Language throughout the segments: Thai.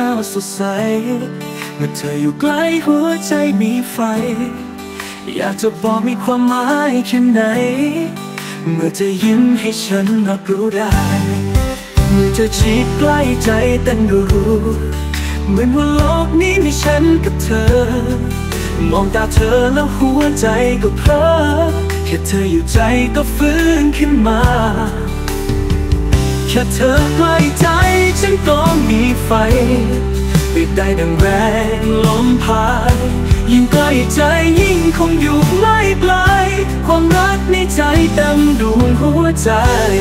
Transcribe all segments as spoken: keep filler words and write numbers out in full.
สดใสเมื่อเธออยู่ใกล้หัวใจมีไฟอยากจะบอกมีความหมายแค่ไหนเมื่อเธอยิ้มให้ฉันรับรู้ได้เมื่อเธอชิดใกล้ใจเต้นรู้เหมือนว่าโลกนี้มีฉันกับเธอมองตาเธอแล้วหัวใจก็เพลอแค่เธออยู่ใจก็ฟื้นขึ้นมาแค่เธอใกล้ใจฉันก็มีไฟปิดได้ดังแรงลมพายยิ่งใกล้ใจยิ่งคงอยู่ไม่ไกลความรักในใจเต็มดวงหัวใจ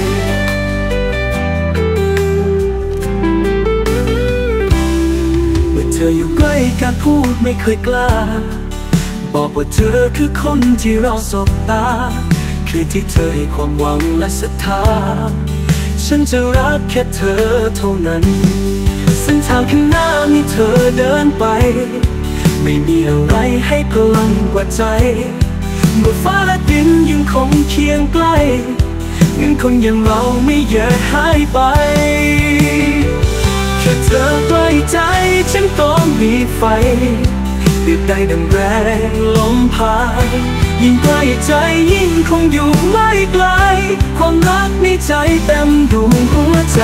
เมื่อเธออยู่ใกล้การพูดไม่เคยกล้าบอกว่าเธอคือคนที่เราสบตาคือที่เธอให้ความหวังและศรัทธาฉันจะรักแค่เธอเท่านั้นเส้นทางข้างหน้ามีเธอเดินไปไม่มีอะไรให้พลังกว่าใจเมื่อฟ้าและดินยังคงเคียงใกล้เงินคนอย่างเราไม่แยกหายไปแค่เธอใกล้ใจฉันก็มีไฟติดได้ดังแรงลมพายยิ่งใกล้ใจยิ่งคงอยู่ไม่ไกลความรักในใจเต็มดวงหัวใจ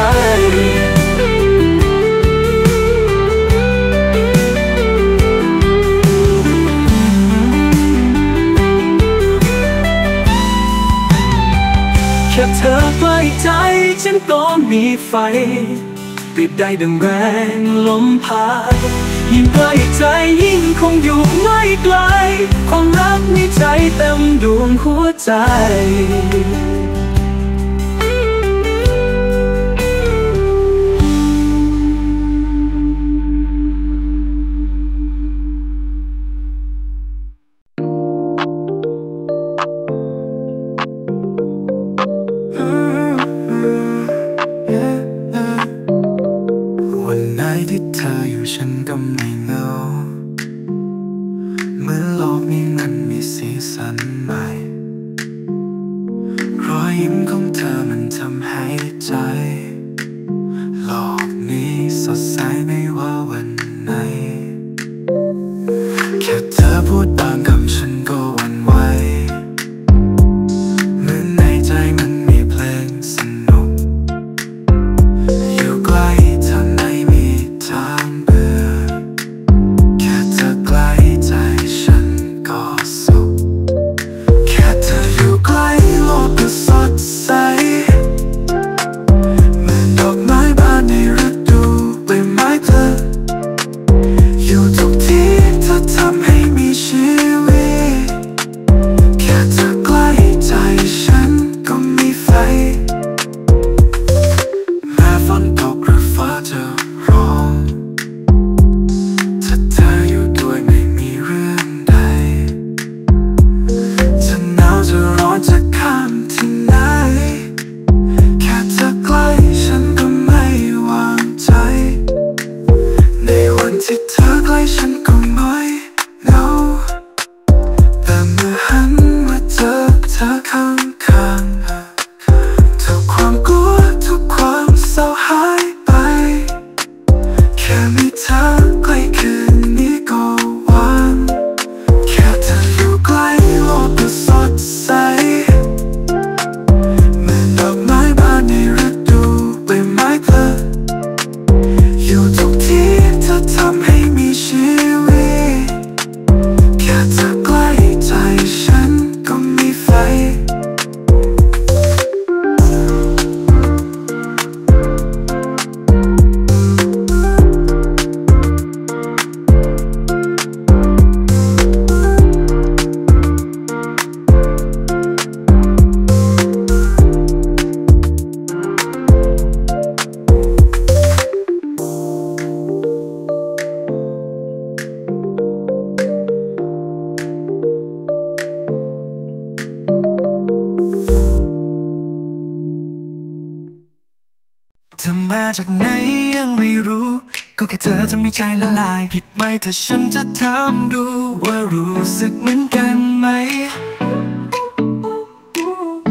แค่เธอใกล้ใจฉันก็มีไฟติดได้ดังแรงลมพายยิ่งใกล้ใจยิ่งคงอยู่ไม่ไกลความรักในใจเต็มดวงหัวใจวันไหนที่เธออยู่ฉันก็ไม่เหงาเมื่อโลกนี้มันมีสีสันใหม่รอยยิ้มของเธอมันทำให้ใจโลกนี้สดใสไม่ว่าวันไหนแค่เธอพูดบางคำฉันก็หวั่นไหวเหมือนในใจมันมีเพลงสนุกอยู่ใกล้เธอไม่มีทางเบื่อแค่เธอใกล้ใจฉันก็สุขแค่เธออยู่ใกล้โลกก็สดใสเหมือนดอกไม้บานในฤดูใบไม้เพลิดอยู่ทุกที่เธอทำให้มีชีวิตแค่เธอใกล้ใจฉันก็มีไฟแม้ฝนตกหรือฟ้าจะร้องถ้าเธออยู่ด้วยไม่มีเรื่องใดจะหนาวจะร้อนจะข้ามที่ไหนแค่เธอใกล้ฉันก็ไม่วางใจในวันที่เธอใกล้ฉันก็ไม่เหงาแต่เมื่อหันมาเจอเธอข้างข้างทุกความกลัวทุกความเศร้าหายไปแค่มีเธอใกล้คืนนี้ก็หวานแค่เธออยู่ใกล้โลกก็สดใสเหมือนดอกไม้บานในฤดูใบไม้เพลิดอยู่ทุกที่เธอทำให้มีชีวิตแค่เธอใกล้ใจฉันก็มีไฟเธอมาจากไหนยังไม่รู้ก็แค่เธอทำให้ใจละลายผิดไหมถ้าฉันจะถามดูว่ารู้สึกเหมือนกันไหม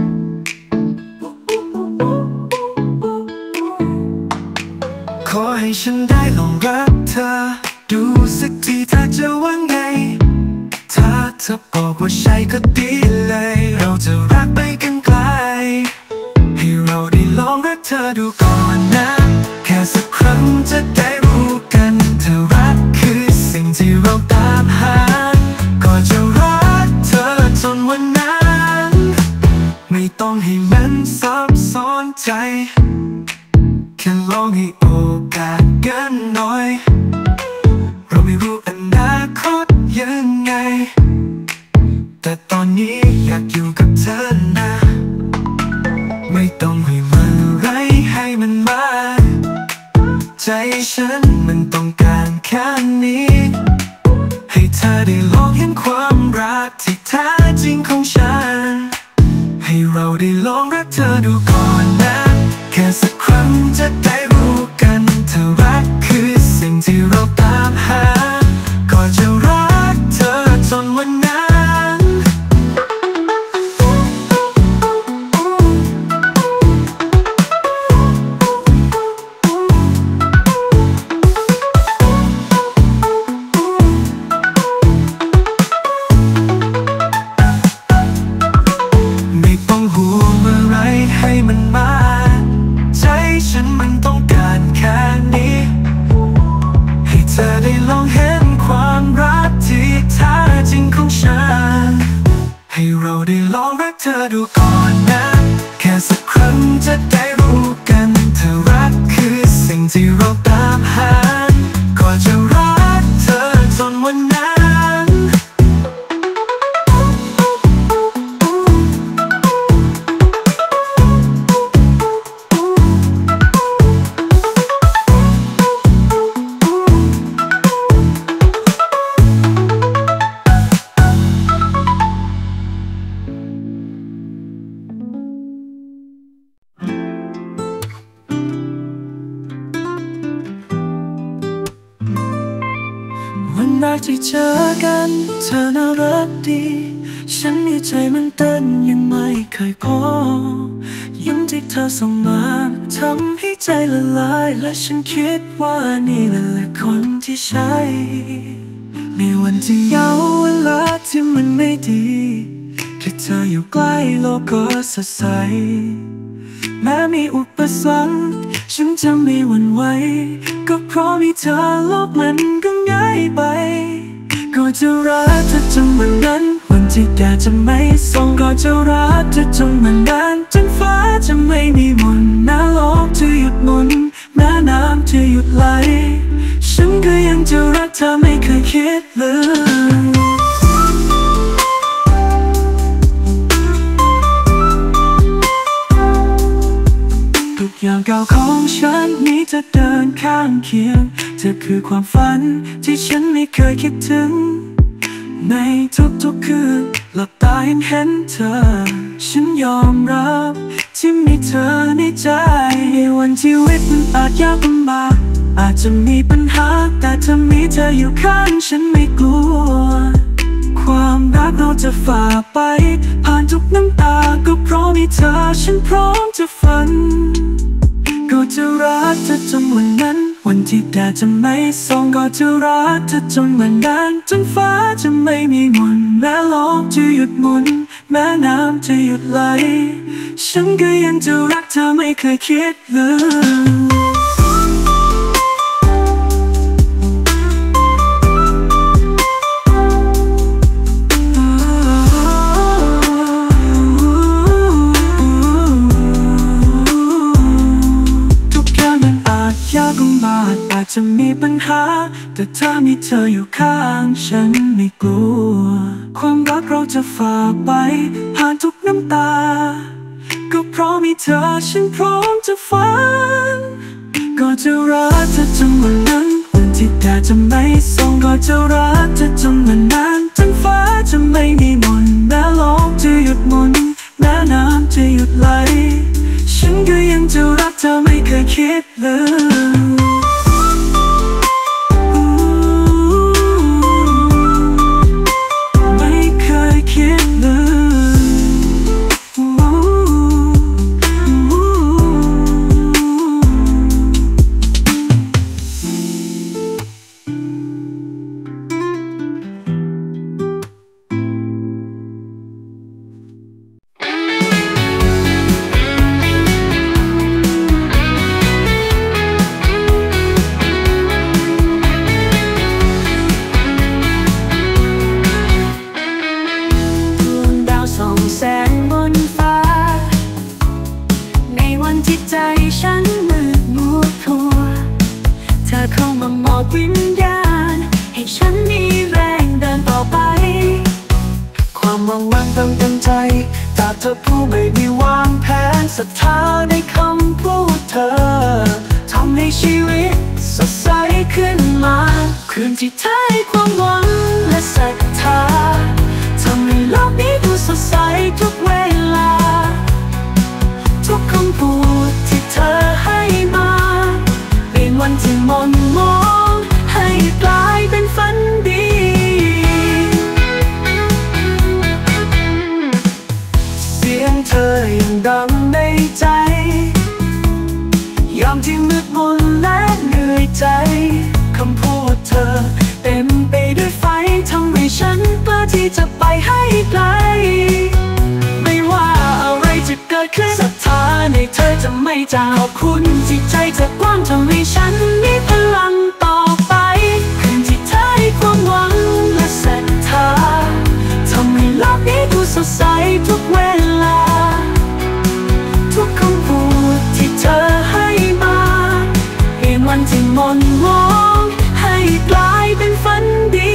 ขอให้ฉันได้ลองรักเธอดูสักทีเธอจะว่าไงถ้าเธอบอกว่าใช่ก็ดีเลยเราจะรักไปกันไกลให้เราได้ลองรักเธอดูก่อนนะแค่สักครั้งจะได้รู้กันเธอรักคือสิ่งที่เราตามหาก็จะรักเธอจนวันนั้นไม่ต้องให้มันซับซ้อนใจแค่ลองให้โอกาสกันหน่อยเราไม่รู้อนาคตยังไงแต่ตอนนี้อยากอยู่กับเธอนะไม่ต้องให้มันไรให้มันมาใจฉันมันต้องการแค่นี้ให้เธอได้ลองเห็นความรักที่แท้จริงของฉันให้เราได้ลองรักเธอดูก่อนนะแค่สักครั้งจะได้รู้กันเธอรักคือสิ่งที่เราตามหาก็จะรักเธอจนวันนั้นไม่ต้องห่วงอะไรให้มันมาใจฉันมันต้องการแค่นี้ให้เธอได้ลองเห็นความรักที่แท้จริงของฉันให้เราได้ลองรักเธอดูก่อนนะแค่สักครั้งจะได้รู้กันเธอรักคือสิ่งที่เราตามหาก็จะรักเธอจนวันนั้นวันแรกที่เจอกันเธอน่ารักดีฉันในใจมันเต้นยังไม่เคยพอยิ้มที่เธอส่งมาทำให้ใจละลายและฉันคิดว่านี่แหละคนที่ใช่ในวันที่เหงาเวลาที่มันไม่ดีแค่เธออยู่ใกล้โลกก็สดใสแม้มีอุปสรรคฉันจะไม่หวั่นไหวก็เพราะมีเธอโลกมันก็ง่ายไปก็จะรักเธอจนวันนั้นวันที่แดดจะไม่ส่องก็จะรักเธอจนวันนั้นจนฟ้าจะไม่มีมนแม้โลกจะหยุดหมุนแม้น้ำจะหยุดไหลฉันก็ยังจะรักเธอไม่เคยคิดเลยทุกอย่างเก่าของฉันนี้จะเดินข้างเคียงเธอคือความฝันที่ฉันไม่เคยคิดถึงในทุกๆคืนหลับตาเห็นเห็นเธอฉันยอมรับที่มีเธอในใจในวันชีวิตมันอาจยากลำบากอาจจะมีปัญหาแต่ถ้ามีเธออยู่ข้างฉันไม่กลัวความรักเราจะฝ่าไปผ่านทุกน้ำตาก็เพราะมีเธอฉันพร้อมจะฝันก็จะรักเธอจนวันนั้นวันที่แดดจะไม่ส่องก็จะรักเธอจนวันนั้นจนฟ้าจะไม่มีมนแม้โลกจะหยุดหมุนแม้น้ำจะหยุดไหลฉันก็ยังจะรักเธอไม่เคยคิดเลยอาจจะมีปัญหาแต่ถ้ามีเธออยู่ข้างฉันไม่กลัวความรักเราจะฝ่าไปผ่านทุกน้ำตาก็เพราะมีเธอฉันพร้อมจะฝันก็จะรักเธอจนวันนั้นวันที่แดดจะไม่ส่องก็จะรักเธอจนวันนั้นจนฟ้าจะไม่มีมนแม้โลกจะหยุดหมุนแม้น้ำจะหยุดไหลฉันก็ยังจะรักเธอไม่เคยคิดเลยรัทธาในคำพูดเธอทำให้ชีวิตสดใสขึ้นมาคืนที่เธอให้ความหวังและศรัทธาทำให้โลกนี้ดูสดใสทุกเวลาทุกคำพูดที่เธอให้มาเปลี่ยนวันที่หม่นหมองให้กลายเป็นฝันดีเสียงเธอยังดังในใจยามที่มืดมนและเหนื่อยใจคำพูดเธอเต็มไปด้วยไฟทำให้ฉันกล้าที่จะไปให้ไกลไม่ว่าอะไรจะเกิดขึ้นศรัทธาในเธอจะไม่จางขอบคุณที่ใจจะกว้างทำให้ฉันมีพลังต่อไปคืนที่เธอให้ความหวังและศรัทธาทำให้โลกนี้ดูสดใสทุกเวลาทุกคำพูดที่เธอให้มาเปลี่ยนวันที่หม่นหมองให้กลายเป็นฝันดี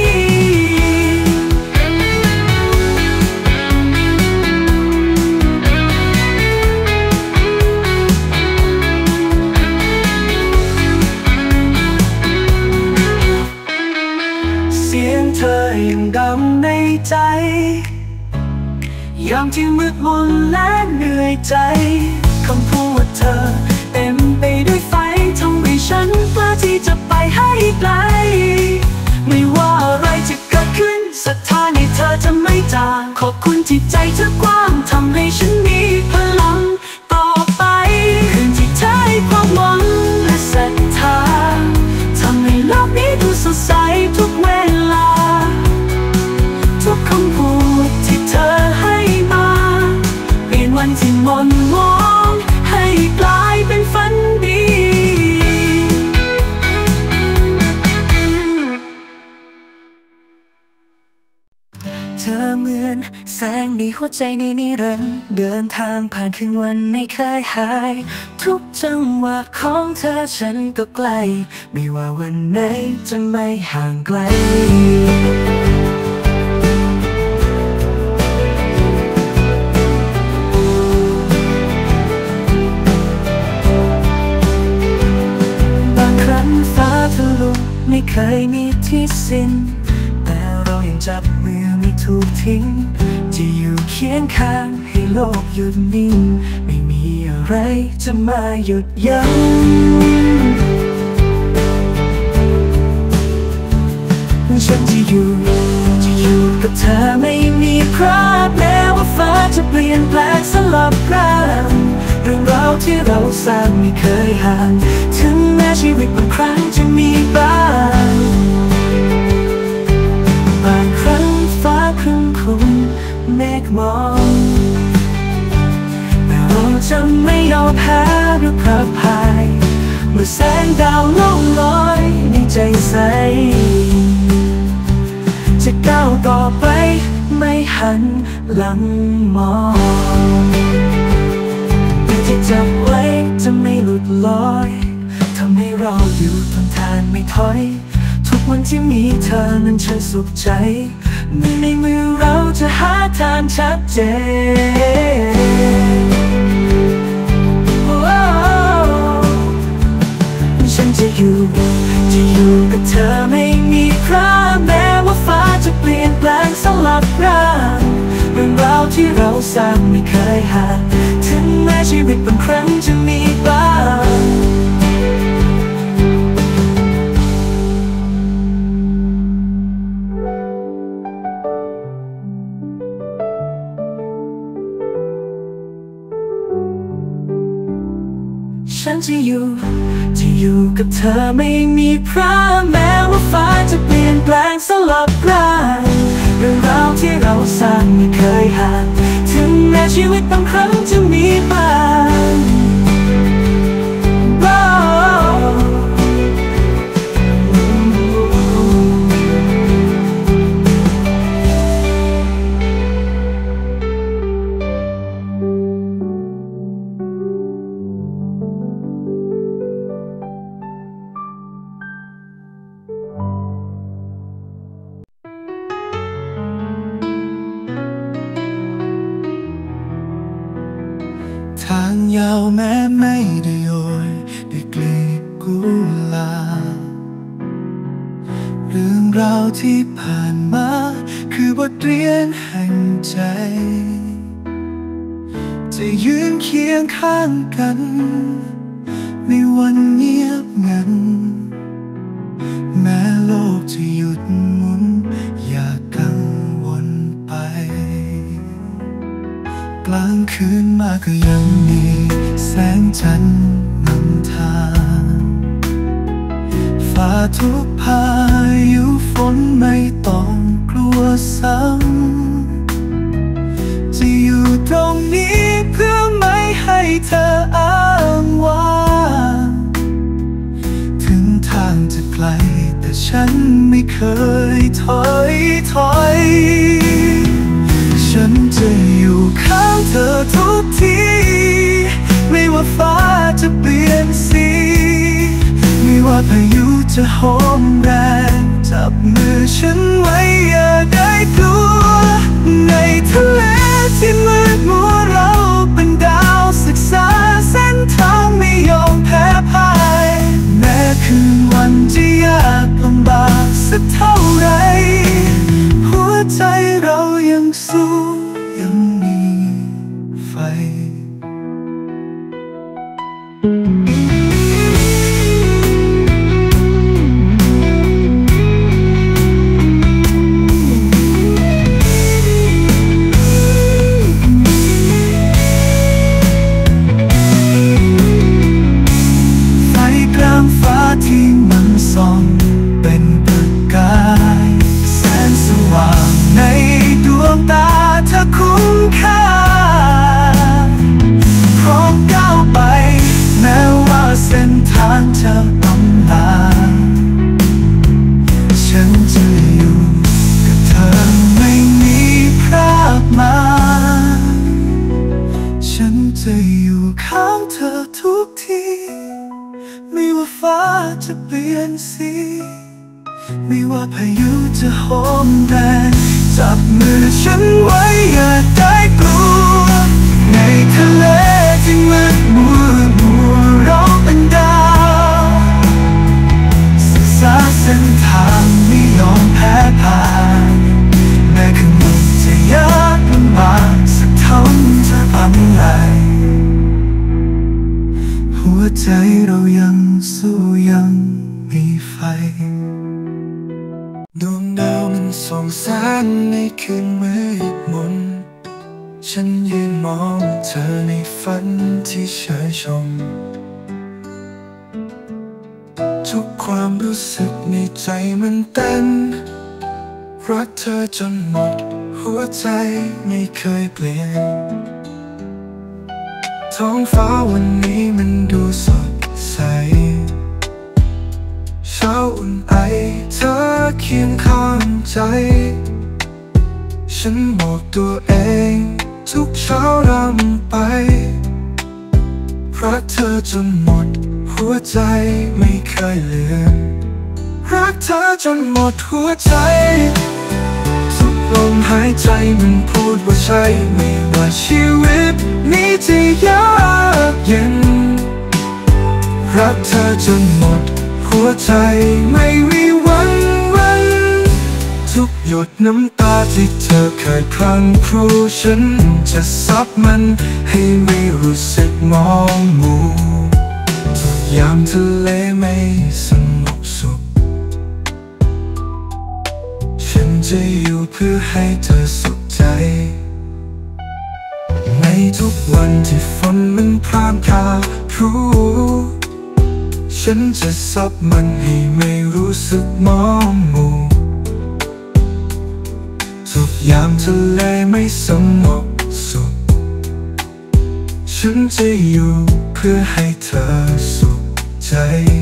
เสียงเธอยังดังในใจยามที่มืดมนและเหนื่อยใจคำพูดเธอเต็มไปด้วยไฟทำให้ฉันกล้าที่จะไปให้ไกลไม่ว่าอะไรจะเกิดขึ้นศรัทธาในเธอจะไม่จางขอบคุณที่ใจเธอกว้างทำให้ฉันมีพลังต่อไปคืนที่เธอให้ความหวังและศรัทธาทำให้โลกนี้ดูสดใสทุกเวลาทุกคำพูดที่เธอให้มาเปลี่ยนวันที่หม่นหมองให้กลายเป็นฝันดีเธอเหมือนแสงในหัวใจในนิรันดร์เดินทางผ่านคืนวันไม่เคยหายทุกจังหวะของเธอฉันก็ใกล้ไม่ว่าวันไหนจะไม่ห่างไกลไม่เคยมีที่สิ้นแต่เรายังจับมือไม่ถูกทิ้งจะอยู่เคียงข้างให้โลกหยุดนิ่งไม่มีอะไรจะมาหยุดยั้งฉันจะอยู่จะอยู่กับเธอไม่มีพลาดแม้ว่าฟ้าจะเปลี่ยนแปลงสลับร่างเรื่องราวที่เราสร้างไม่เคยห่างถึงแม้ชีวิตบางครั้งจะมีบ้างบางครั้งฟ้าครึ้มคลุมเมฆมองแต่เราจะไม่ยอมแพ้หรือพระพายเมื่อแสงดาวล่องลอยในใจใสจะก้าวต่อไปไม่หันหลังมองที่จับไว้จะไม่หลุดลอยทำให้เราอยู่ทนทานไม่ถอยทุกวันที่มีเธอนั้นฉันสุขใจไม่ในมือเราจะหาทางชัดเจนฉันจะอยู่จะอยู่กับเธอไม่มีพลาดแม้ว่าฟ้าจะเปลี่ยนแปลงสลับร่างเรื่องราวที่เราสร้างไม่เคยห่างถึงแม้ชีวิตบางครั้งจะมีบ้างฉันจะอยู่จะอยู่กับเธอไม่มีพลาดแม้ว่าฟ้าจะเปลี่ยนแปลงสลับร่างเรื่องราวที่เราสร้างไม่เคยห่างถึงแม้ชีวิตบางครั้งจะมีบ้างถ้ายาวแม้ไม่ได้โรยด้วยกลีบกุหลาบเรื่องราวที่ผ่านมาคือบทเรียนแห่งใจจะยืนเคียงข้างกันในวันเงียบงันแม้โลกจะหยุดหมุนอย่ากังวลไปกลางคืนมาก็ยังมีแสงจันทร์นำทางฝ่าทุกพายุฝนไม่ต้องกลัวซ้ำจะอยู่ตรงนี้เพื่อไม่ให้เธออ้างว้างถึงทางจะไกลแต่ฉันไม่เคยถอยถอยฉันจะอยู่ข้างเธอทุกทีไม่ว่าฟ้าจะเปลี่ยนสีไม่ว่าพายุจะโหมแรงจับมือฉันไว้อย่าได้กลัวในทะเลที่มืดมัวเราเป็นดาวศึกษาเส้นทางไม่ยอมแพ้พ่ายแม้คืนวันจะยากลำบากสักเท่าไรหัวใจเรายังสู้ยังมีไฟที่มันส่องเป็นประกายแสงสว่างในดวงตาเธอคุ้มค่าพร้อมก้าวไปแม้ว่าเส้นทางจะลำบากฉันจะอยู่กับเธอไม่มีพรากมาฉันจะอยู่ข้างเธอทุกทีไม่ว่าฟ้าจะเปลี่ยนสีไม่ว่าพายุจะโหมแรงจับมือฉันไว้อย่าได้กลัวในทะเลที่มืดมัวมัวเราเป็นดาวศึกษาเส้นทางไม่ยอมแพ้พ่ายแม้ข้างบนจะยากลำบากสักเท่าจะทำไรหัวใจเรายังสู้ยังมีไฟดวงดาวมันส่องแสงในคืนมืดมนฉันยืนมองเธอในฝันที่เฉยชมทุกความรู้สึกในใจมันเต้นรักเธอจนหมดหัวใจไม่เคยเปลี่ยนท้องฟ้าวันนี้มันดูสดใสเช้าอุ่นไอเธอเคียงข้างใจฉันบอกตัวเองทุกเช้ารำไปรักเธอจนหมดหัวใจไม่เคยลืมรักเธอจนหมดหัวใจทุกลมหายใจมันพูดว่าใช่ไม่ว่าชีวิตนี้จะยากเย็นรักเธอจนหมดหัวใจไม่มีวันเว้นทุกหยดน้ำตาที่เธอเคยพลั้งพรูฉันจะซับมันให้ไม่รู้สึกมองมัวยามทะเลไม่สงบสุขฉันจะอยู่เพื่อให้เธอสุขใจในทุกวันที่ฝนมันพรางพราพรูฉันจะซับมันให้ไม่รู้สึกมองมัวทุกยามทะเลไม่สงบสุขฉันจะอยู่เพื่อให้เธอสุขใจ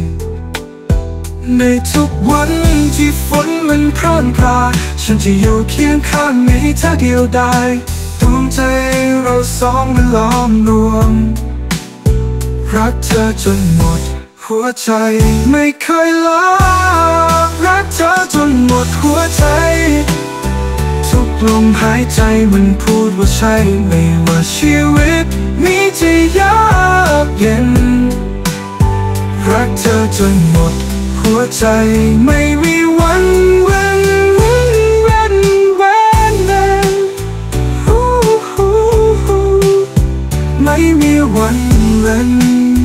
ในทุกวันที่ฝนมันพร่ำพราฉันจะอยู่เคียงข้างไม่ให้เธอเดียวดายดวงใจเราสองมันล้อมรวมรักเธอจนหมดหัวใจไม่เคยลารักเธอจนหมดหัวใจทุกลลมหายใจมันพูดว่าใช่ไม่ว่าชีวิตนี้จะยากเย็นรักเธอจนหมดหัวใจไม่มีวันเว้นเว้นเว้นเว้นเลยไม่มีวันเว้น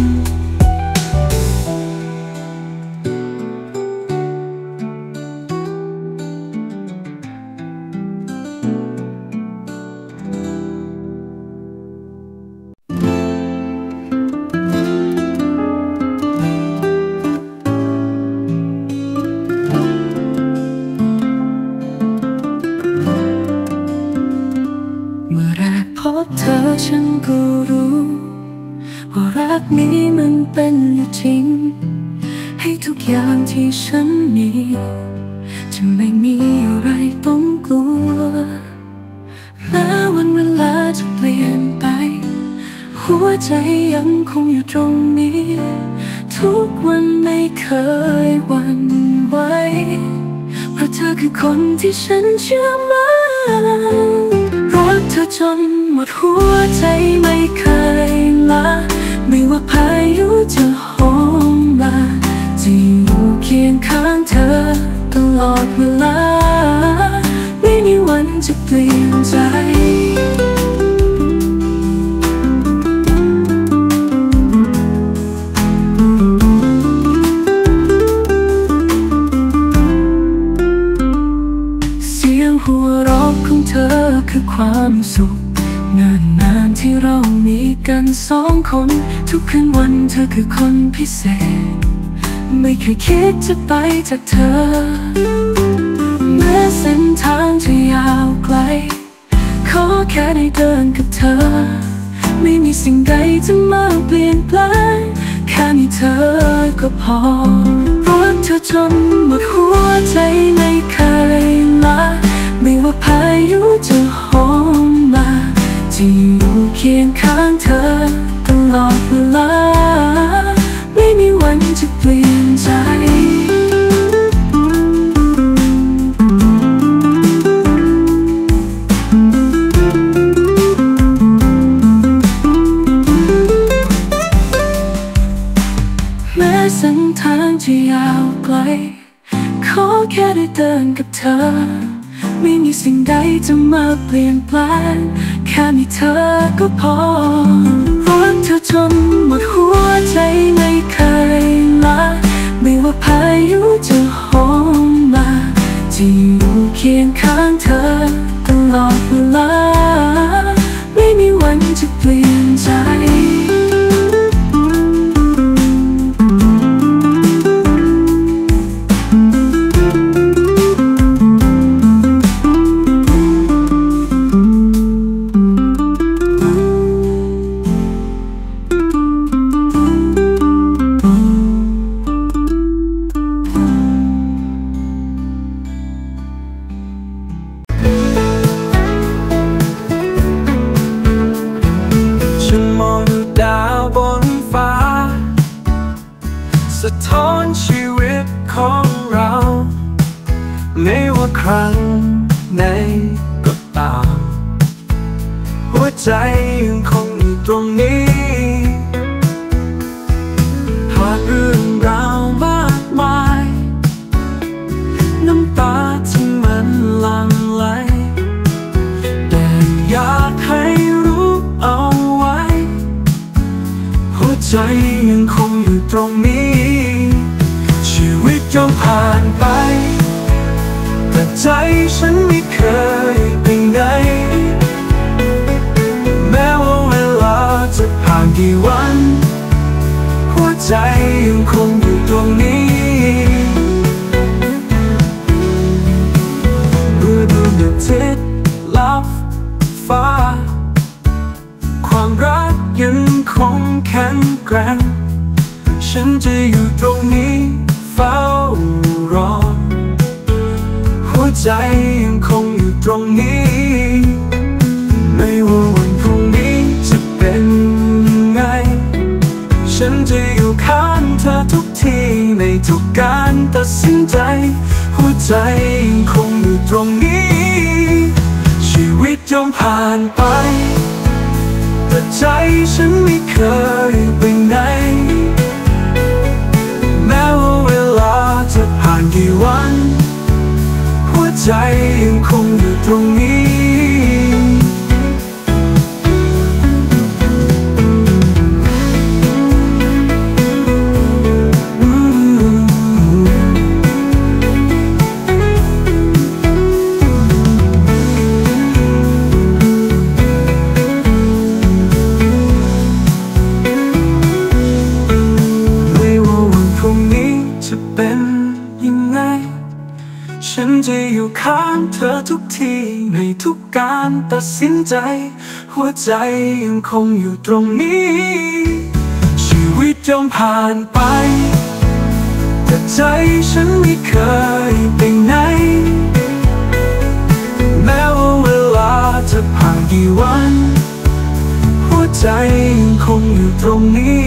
พบเธอฉันก็รู้ว่ารักนี้มันเป็นอยู่จริงให้ทุกอย่างที่ฉันมีจะไม่มีอะไรต้องกลัวแม้วันเวลาจะเปลี่ยนไปหัวใจยังคงอยู่ตรงนี้ทุกวันไม่เคยหวั่นไหวเพราะเธอคือคนที่ฉันเชื่อมั่นรักเธอจนหมดหัวใจไม่เคยละไม่ว่าพายุจะโหมมาจะอยู่เคียงข้างเธอตลอดเวลาไม่มีวันจะเปลี่ยนใจเสียงหัวเราะของเธอคือความสุขเนิ่นนานที่เรามีกันสองคนทุกคืนวันเธอคือคนพิเศษไม่เคยคิดจะไปจากเธอแม้เส้นทางจะยาวไกลขอแค่ได้เดินกับเธอไม่มีสิ่งใดจะมาเปลี่ยนแปลงแค่มีเธอก็พอรักเธอจนหมดหัวใจไม่เคยละไม่ว่าพายุจะโหมมาจะอยู่เคียงข้างเธอตลอดเวลาไม่มีวันจะเปลี่ยนใจแม้เส้นทางจะยาวไกลขอแค่ได้เดินกับเธอไม่มีสิ่งใดจะมาเปลี่ยนแปลงแค่มีเธอก็พอรักเธอจนหมดหัวใจไม่เคยละไม่ว่าพายุจะโหมมาจะอยู่เคียงข้างเธอตลอดเวลาไม่มีวันจะเปลี่ยนใจสะท้อนชีวิตของเราไม่ว่าครั้งไหนก็ตามหัวใจยังคงอยู่ตรงนี้ผ่านเรื่องราวมากมายน้ำตาที่มันหลั่งไหลแต่อยากให้รู้เอาไว้หัวใจยังคงอยู่ตรงนี้ชีวิตย่อมผ่านไปแต่ใจฉันไม่เคยไปไหนแม้ว่าเวลาจะผ่านกี่วันหัวใจยังคงอยู่ตรงนี้เมื่อดวงอาทิตย์ลับฟ้าความรักยังคงแข็งแกร่งฉันจะอยู่ตรงนี้เฝ้ารอหัวใจยังคงอยู่ตรงนี้ไม่ว่าวันพรุ่งนี้จะเป็นยังไงฉันจะอยู่ข้างเธอทุกทีในทุกการตัดสินใจหัวใจยังคงอยู่ตรงนี้ฉมผ่านไปแต่ใจฉันไม่เคยไปไหนแม้ว่าเวลาจะผ่านกี่วันหัวใจยังคงอยู่ตรงนี้เป็นยังไงฉันจะอยู่ข้างเธอทุกทีในทุกการตัดสินใจหัวใจยังคงอยู่ตรงนี้ชีวิตย่อมผ่านไปแต่ใจฉันไม่เคยไปไหนแม้ว่าเวลาจะผ่านกี่วันหัวใจยังคงอยู่ตรงนี้